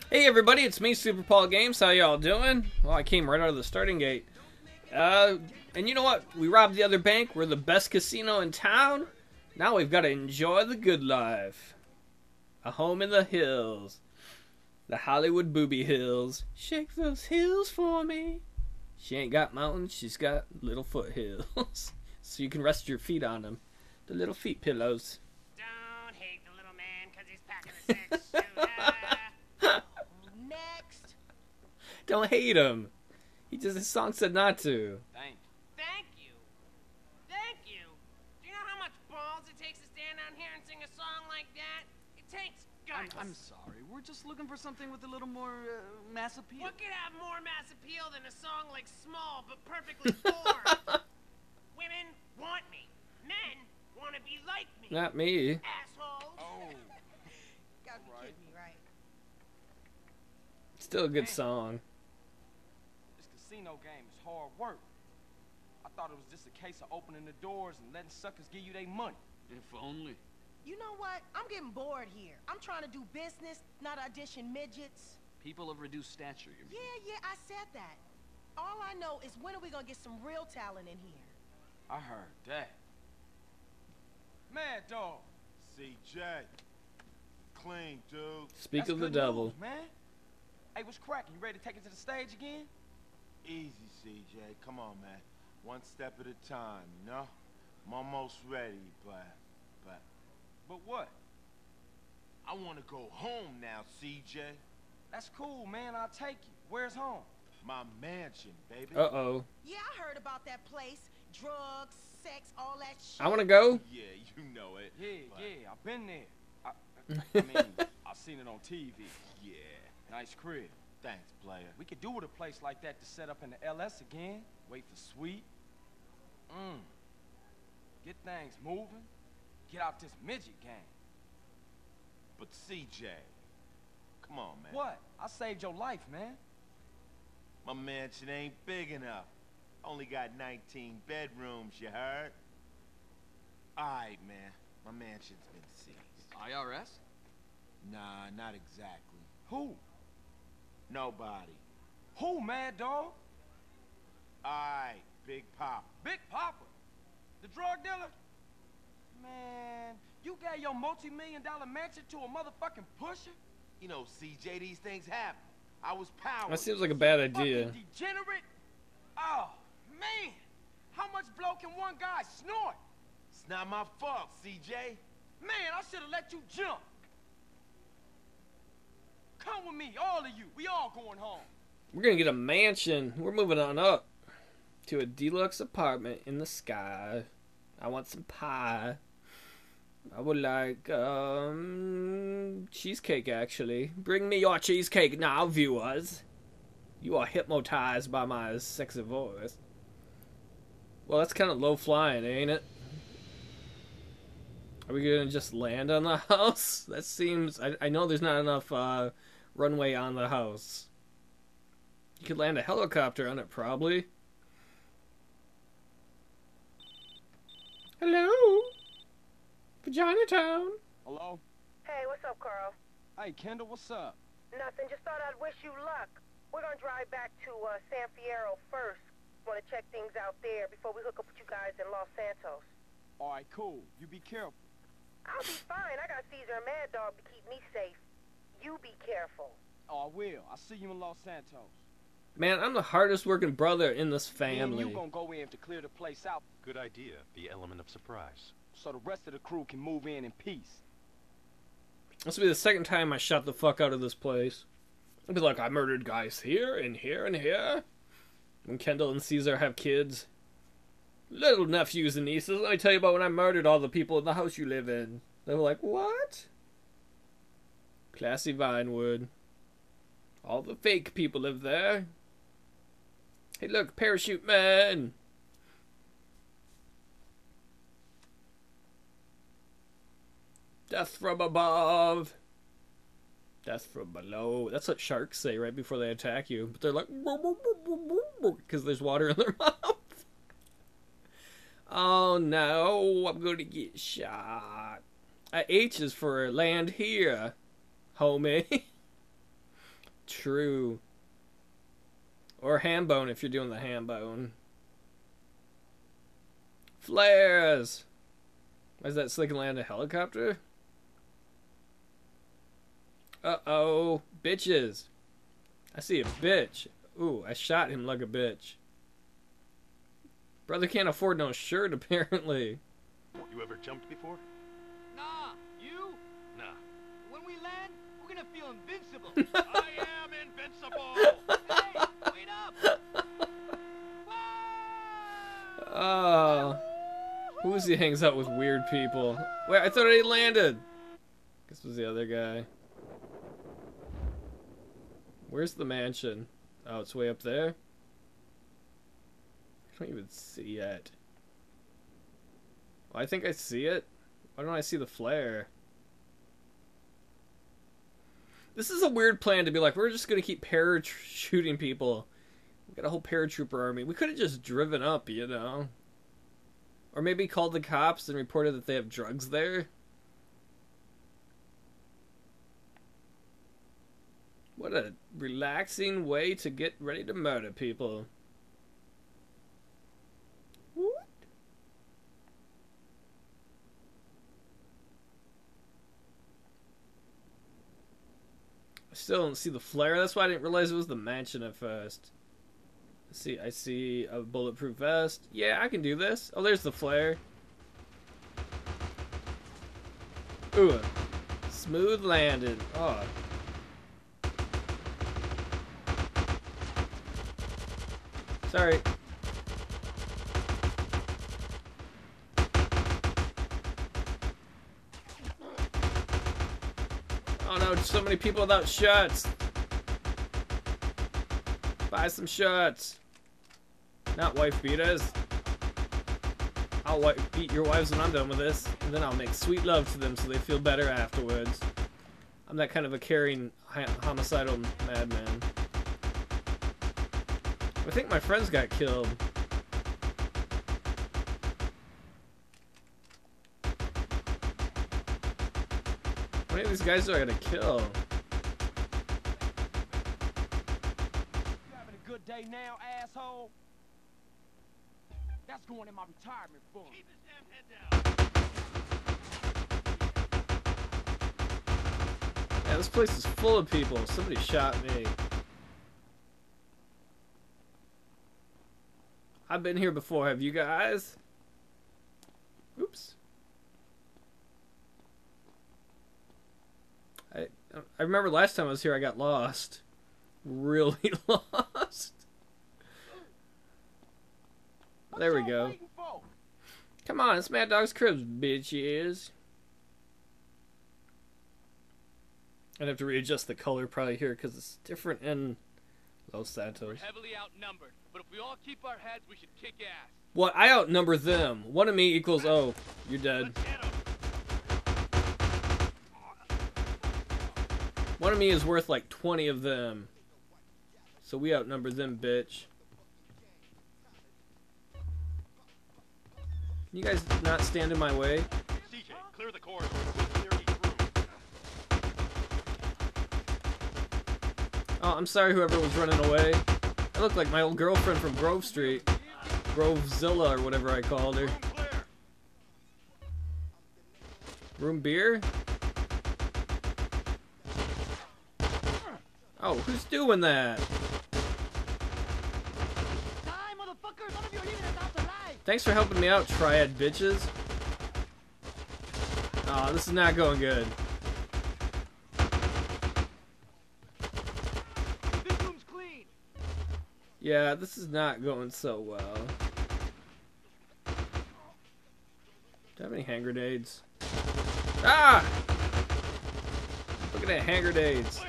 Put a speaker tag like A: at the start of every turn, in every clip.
A: Hey everybody, it's me, SuperPaulGames. How y'all doing? Well, I came right out of the starting gate. And you know what? We robbed the other bank. We're the best casino in town. Now we've got to enjoy the good life. A home in the hills. The Hollywood booby hills. Shake those hills for me. She ain't got mountains, she's got little foothills. So you can rest your feet on them. The little feet pillows.
B: Don't hate the little man because he's packing a six-shooter. Next.
A: Don't hate him. His song said not to.
B: Thank you. Thank you. Do you know how much balls it takes to stand down here and sing a song like that? It takes guts.
C: I'm sorry. We're just looking for something with a little more mass appeal.
B: What could have more mass appeal than a song like Small but perfectly formed? Women want me. Men want to be like me.
A: Not me.
B: Assholes.
C: Oh.
B: Gotta be kidding me, right?
A: Still a good song.
C: This casino game is hard work. I thought it was just a case of opening the doors and letting suckers give you their money. If only.
D: You know what? I'm getting bored here. I'm trying to do business, not audition midgets.
C: People of reduced stature, you mean?
D: Yeah, I said that. All I know is when are we gonna get some real talent in here?
C: I heard that. Madd Dogg.
E: CJ. Clean, dude.
A: Speak
C: That's
A: of the
C: good
A: devil.
C: news, man. Hey, what's cracking? You ready to take it to the stage again?
E: Easy, CJ. Come on, man. One step at a time, you know? I'm almost ready, but
C: what?
E: I want to go home now, CJ.
C: That's cool, man. I'll take you. Where's home?
E: My mansion, baby.
A: Uh-oh.
D: Yeah, I heard about that place. Drugs, sex, all that shit.
A: I want to go.
E: Yeah, you know it.
C: Yeah, I've been there. I mean, I've seen it on TV.
E: Yeah.
C: Nice crib.
E: Thanks, player.
C: We could do with a place like that to set up in the LS again. Wait for Sweet. Get things moving. Get out this midget game.
E: But CJ, come on, man.
C: What? I saved your life, man.
E: My mansion ain't big enough. Only got 19 bedrooms, you heard? Alright, man. My mansion's been seized.
C: IRS?
E: Nah, not exactly.
C: Who?
E: Nobody.
C: Who, Madd Dogg?
E: Alright, Big Pop.
C: Big Poppa. The drug dealer? Man, you gave your multi-million-dollar mansion to a motherfucking pusher?
E: You know, CJ, these things happen. I was powerful.
A: That seems like a bad idea.
C: Fucking degenerate? Oh, man. How much blow can one guy snort?
E: It's not my fault, CJ.
C: Man, I should have let you jump. Come with me, all of you. We all going home.
A: We're going to get a mansion. We're moving on up to a deluxe apartment in the sky. I want some pie. I would like, cheesecake, actually. Bring me your cheesecake now, viewers. You are hypnotized by my sexy voice. Well, that's kind of low-flying, ain't it? Are we gonna just land on the house? That seems... I know there's not enough, runway on the house. You could land a helicopter on it, probably. Hello? Vagina Town.
C: Hello?
F: Hey, what's up, Carl?
C: Hey, Kendl, what's up?
F: Nothing, just thought I'd wish you luck. We're gonna drive back to San Fierro first. Want to check things out there before we hook up with you guys in Los Santos.
C: All right, cool. You be careful.
F: I'll be fine. I got Cesar and Madd Dogg to keep me safe. You be careful.
C: Oh, I will. I'll see you in Los Santos.
A: Man, I'm the hardest working brother in this
C: Me and
A: family.
C: you gonna go in to clear the place out
G: Good idea. The element of surprise.
C: so the rest of the crew can move in peace.
A: This will be the second time I shot the fuck out of this place. I'll be like, I murdered guys here and here and here. When Kendl and Cesar have kids. Little nephews and nieces, let me tell you about when I murdered all the people in the house you live in. They were like, what? Classy Vinewood. All the fake people live there. Hey look, parachute man. Death from above. Death from below. That's what sharks say right before they attack you. But they're like, because there's water in their mouth. Oh no, I'm going to get shot. H is for land here, homie. true. Or ham bone if you're doing the ham bone. Flares! Why is that so they can land a helicopter? Uh-oh. Bitches. I see a bitch. Ooh, I shot him like a bitch. Brother can't afford no shirt, apparently.
G: You ever jumped before?
C: Nah, you?
G: Nah.
C: When we land, we're gonna feel invincible.
G: I am invincible!
C: Hey, wait up!
A: Oh. Woozie hangs out with weird people. Wait, I thought he landed. This was the other guy. Where's the mansion? Oh, it's way up there? I don't even see it. Well, I think I see it. Why don't I see the flare? This is a weird plan to be like, we're just gonna keep parachuting people. We got a whole paratrooper army. We could have just driven up, you know? Or maybe called the cops and reported that they have drugs there. What a relaxing way to get ready to murder people. What? I still don't see the flare. That's why I didn't realize it was the mansion at first. Let's see, I see a bulletproof vest. Yeah, I can do this. Oh, there's the flare. Ooh, smooth landing. Oh. Sorry. Oh no, so many people without shots. Buy some shots. Not wife beaters. I'll beat your wives when I'm done with this, and then I'll make sweet love to them so they feel better afterwards. I'm that kind of a caring, homicidal madman. I think my friends got killed. How many of these guys do I gotta kill?
C: You having a good day now, asshole? That's going in my retirement fund.
B: Keep his damn head down.
A: Yeah, this place is full of people. Somebody shot me. I've been here before. Have you guys? Oops. I remember last time I was here I got lost. Really lost. There we go. Come on, it's Madd Dogg's cribs, bitches. I'd have to readjust the color probably here because it's different in Los Santos.
H: We're heavily outnumbered, but if we all keep our heads, we should kick ass.
A: What? I outnumber them. One of me equals, oh, you're dead. One of me is worth like 20 of them. So we outnumber them, bitch. Can you guys not stand in my way?
G: CJ, clear the corridor. We'll clear each room.
A: Oh, I'm sorry whoever was running away. I look like my old girlfriend from Grove Street. Grovezilla or whatever I called her.
G: Room clear.
A: Room beer? Oh, who's doing that? Thanks for helping me out, Triad bitches. Oh, this is not going good.
C: This room's clean.
A: Yeah, this is not going so well. Do I have any hand grenades? Ah! Look at that hand grenades.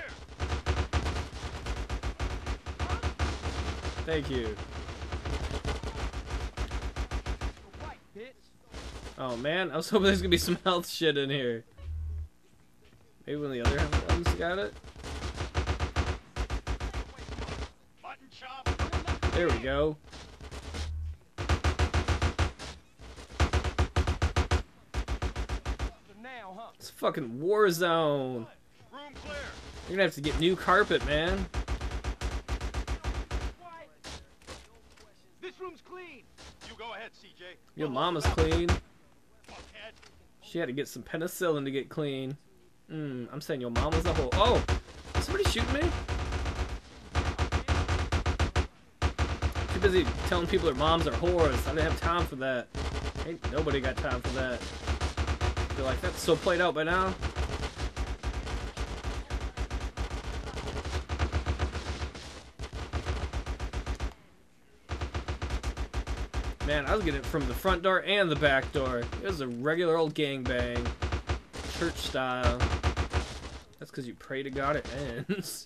A: Thank you. Oh man, I was hoping there's gonna be some health shit in here. Maybe one of the other ones got it? There we go. It's a fucking war zone.
G: Room clear.
A: You're gonna have to get new carpet, man. Your mama's clean. She had to get some penicillin to get clean. I'm saying your mama's a whole. Oh! Is somebody shooting me? Too busy telling people their moms are whores. I didn't have time for that. Ain't nobody got time for that. I feel like that's so played out by now. Man, I was getting it from the front door and the back door. It was a regular old gangbang. Church style. That's because you pray to God it ends.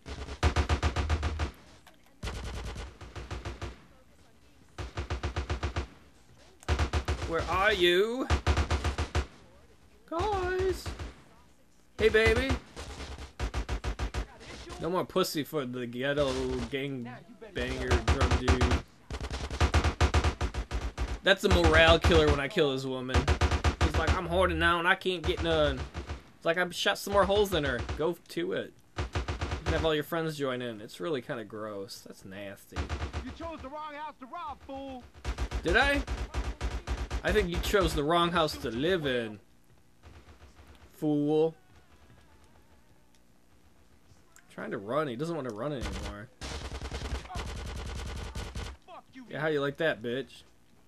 A: Where are you? Guys! Hey, baby! No more pussy for the ghetto gangbanger drug dude. That's a morale killer when I kill his woman. He's like, I'm hoarding now and I can't get none. It's like, I shot some more holes in her. Go to it. You can have all your friends join in. It's really kind of gross. That's nasty.
C: You chose the wrong house to rob, fool.
A: Did I? I think you chose the wrong house to live in. Fool. Trying to run. He doesn't want to run anymore. Yeah, how you like that, bitch?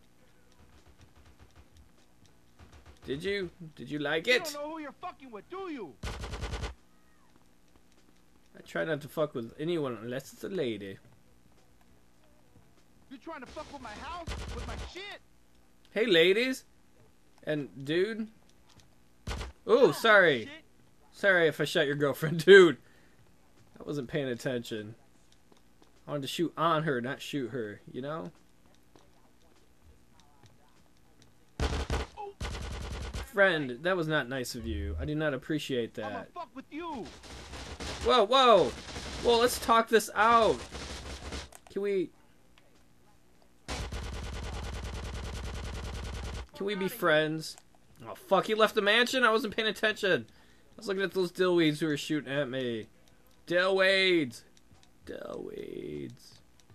A: Did you? Did you like it?
C: You don't know who you're fucking with, do you?
A: I try not to fuck with anyone unless it's a lady.
C: You trying to fuck with my house? With my shit?
A: Hey, ladies. And dude. Oh, sorry.
C: Shit.
A: Sorry if I shot your girlfriend, dude. I wasn't paying attention. I wanted to shoot on her, not shoot her, you know? Friend, that was not nice of you. I do not appreciate that.
C: I'ma fuck with you.
A: Whoa, whoa! Well, let's talk this out. Can we be friends? Oh, fuck, he left the mansion? I wasn't paying attention. I was looking at those dillweeds who were shooting at me. Dillweeds! Dillweeds.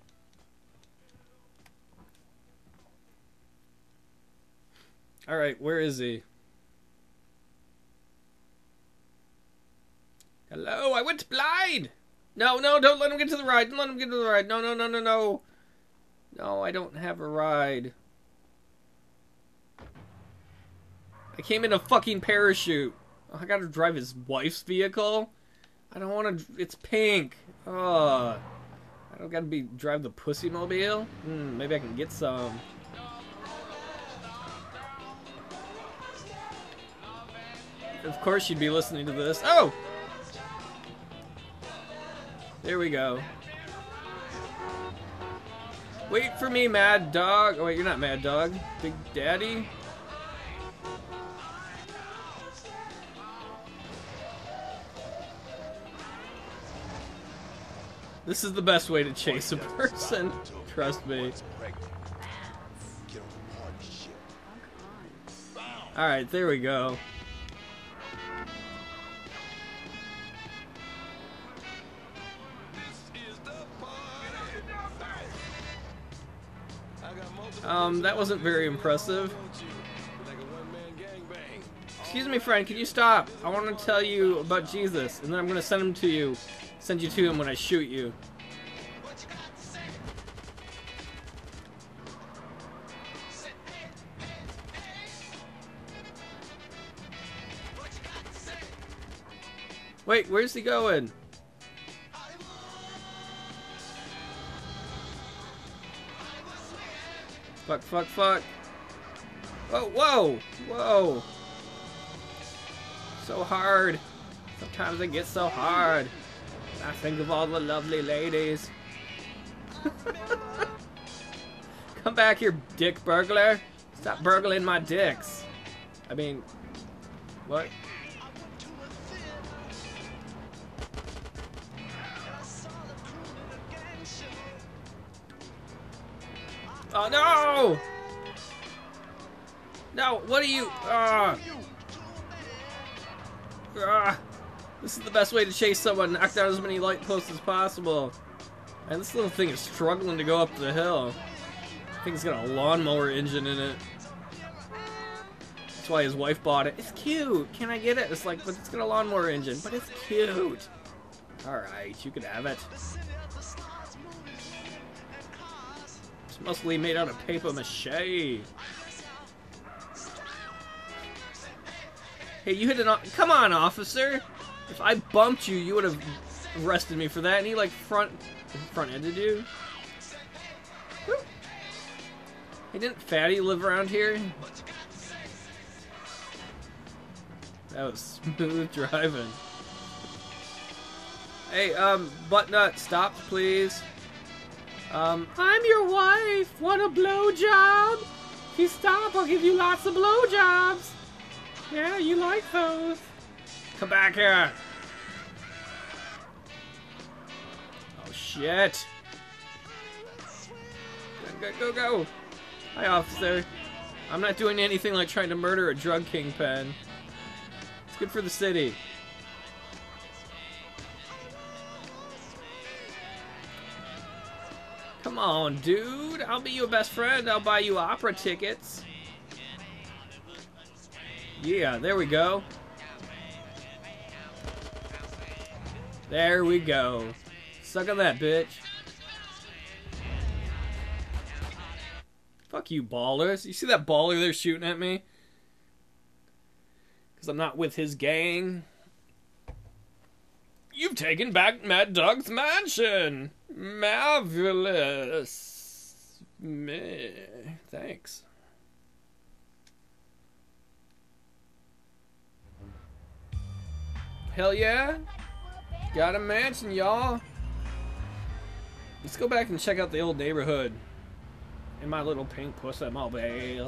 A: Alright, where is he? Hello, I went blind! No, no, don't let him get to the ride. Don't let him get to the ride. No, no, no, no, no. No, I don't have a ride. I came in a fucking parachute. Oh, I gotta drive his wife's vehicle? I don't want to... It's pink. Oh. I don't gotta drive the pussy mobile? Maybe I can get some. Of course you'd be listening to this. Oh! There we go. Wait for me, Madd Dogg. Oh wait, you're not Madd Dogg. Big Daddy. This is the best way to chase a person. Trust me. Alright, there we go. That wasn't very impressive. Excuse me, friend, can you stop? I want to tell you about Jesus, and then I'm going to send you to him when I shoot you. Wait, where's he going? Fuck, fuck, fuck. Whoa, whoa, whoa. So hard. Sometimes it gets so hard. I think of all the lovely ladies. Come back here, dick burglar. Stop burgling my dicks. I mean, what? Oh no! No, what are you? This is the best way to chase someone. Knock down as many light posts as possible. And this little thing is struggling to go up the hill. I think it's got a lawnmower engine in it. That's why his wife bought it. It's cute. Can I get it? It's like, but it's got a lawnmower engine. But it's cute. Alright, you could have it. It's mostly made out of paper mache. Hey, you hit an... Come on, officer! If I bumped you, you would have arrested me for that. And he, like, front-ended you. Woo. Hey, didn't Fatty live around here? That was smooth driving. Hey, Buttnut, stop, please. I'm your wife. Want a blowjob? If you stop, I'll give you lots of blowjobs. Yeah, you like those. Come back here. Oh, shit. Go, go. Hi, officer. I'm not doing anything like trying to murder a drug kingpin. It's good for the city. Come on, dude. I'll be your best friend. I'll buy you opera tickets. Yeah, there we go. There we go. Suck on that, bitch. Fuck you, ballers. You see that baller there shooting at me? Because I'm not with his gang. You've taken back Madd Dogg's mansion. Marvelous. Thanks. Hell yeah. Got a mansion, y'all. Let's go back and check out the old neighborhood. In my little pink pussy mobile.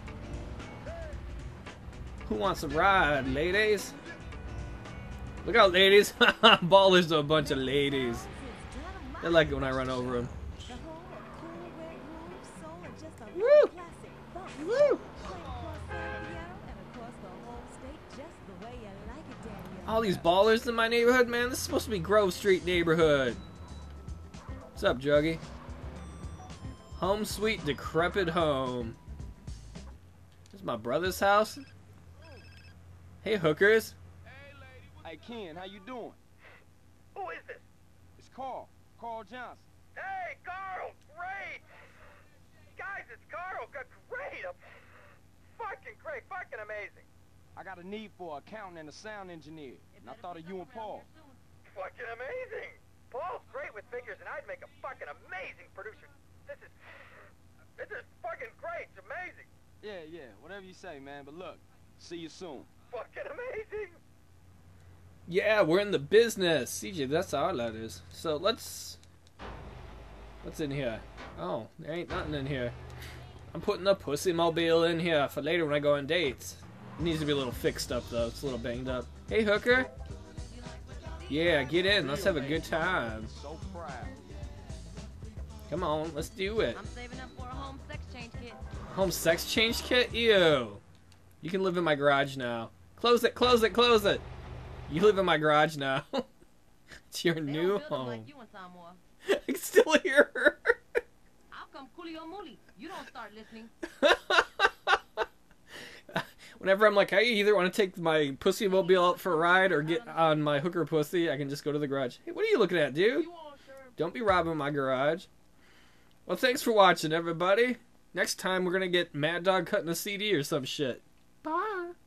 A: Who wants a ride, ladies? Look out, ladies. Ballers are a bunch of ladies. They like it when I run over them. Woo! Woo! All these ballers in my neighborhood, man. This is supposed to be Grove Street neighborhood. What's up, Juggy? Home sweet decrepit home. This is my brother's house. Hey, hookers.
C: Hey, Ken, how you doing?
B: Who is this?
C: It's Carl. Carl Johnson.
B: Hey, Carl, great! Guys, it's Carl, great! Fucking great, fucking amazing.
C: I got a need for an accountant and a sound engineer, and I thought of you and Paul.
B: Fucking amazing! Paul's great with figures, and I'd make a fucking amazing producer. This is fucking great, it's amazing.
C: Yeah, whatever you say, man, but look, see you soon.
B: Fucking amazing!
A: Yeah, we're in the business. CJ, that's our letters. So let's... What's in here? Oh, there ain't nothing in here. I'm putting the pussy mobile in here for later when I go on dates. It needs to be a little fixed up, though. It's a little banged up. Hey, hooker. Yeah, get in. Let's have a good time.
C: So proud.
A: Come on, let's do it.
I: I'm saving up for a home sex change kit.
A: Home sex change kit? Ew. You can live in my garage now. Close it, close it, close it. You live in my garage now. It's your new home.
I: Like you in Samoa.
A: I can still hear her.
I: How come Coolio Mooley? You don't start listening.
A: Whenever I'm like, I either want to take my pussy mobile out for a ride or get on my hooker pussy, I can just go to the garage. Hey, what are you looking at, dude? Don't be robbing my garage. Well, thanks for watching, everybody. Next time, we're going to get Madd Dogg cutting a CD or some shit. Bye.